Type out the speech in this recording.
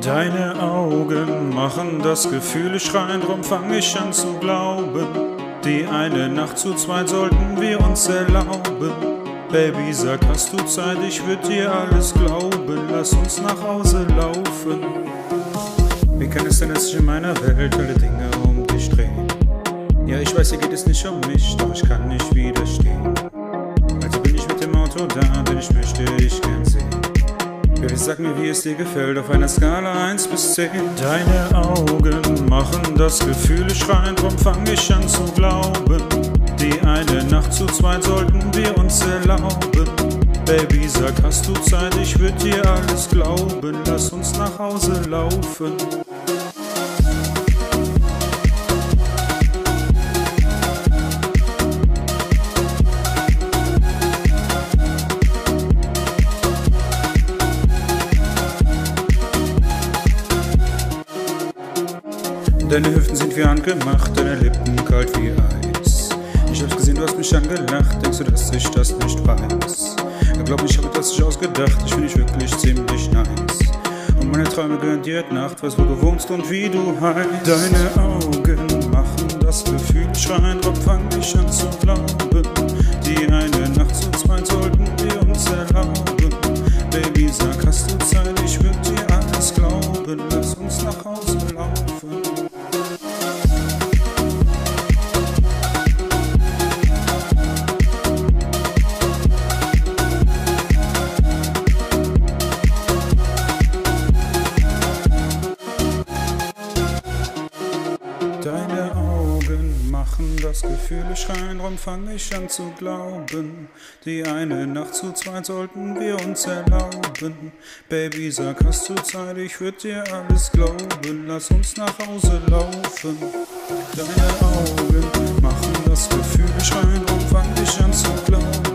Deine Augen machen das Gefühle schreien, drum fang ich an zu glauben. Die eine Nacht zu zweit sollten wir uns erlauben. Baby, sag, hast du Zeit, ich würd dir alles glauben. Lass uns nach Hause laufen. Wie kann es sein, dass sich in meiner Welt alle Dinge um dich drehen? Ja, ich weiß, hier geht es nicht um mich, doch ich kann nicht widerstehen. Also bin ich mit dem Auto da, denn ich möchte dich gern sehen. Baby, sag mir, wie es dir gefällt, auf einer Skala 1 bis 10. Deine Augen machen das Gefühle schreien, drum fang ich an zu glauben. Die eine Nacht zu zweit sollten wir uns erlauben. Baby, sag, hast du Zeit, ich würd dir alles glauben. Lass uns nach Hause laufen. Deine Hüften sind wie handgemacht, deine Lippen kalt wie Eis. Ich hab's gesehen, du hast mich angelacht, denkst du, dass ich das nicht weiß? Ja, glaub ich, hab das nicht ausgedacht, ich find dich wirklich ziemlich nice. Und meine Träume gehören dir heute Nacht, weiß, wo du wohnst und wie du heißt. Deine Augen machen das Gefühl schreien, drum fang ich an zu glauben. Die eine Nacht zu zweit sollten wir uns erlauben. Baby, sag, hast du Zeit, ich würd dir alles glauben. Lass uns nach Hause laufen. Deine Augen machen das Gefühle schreien, drum fang ich an zu glauben. Die eine Nacht zu zweit sollten wir uns erlauben. Baby, sag, hast du Zeit, ich würd dir alles glauben. Lass uns nach Hause laufen. Deine Augen machen das Gefühle schreien, drum fang ich an zu glauben.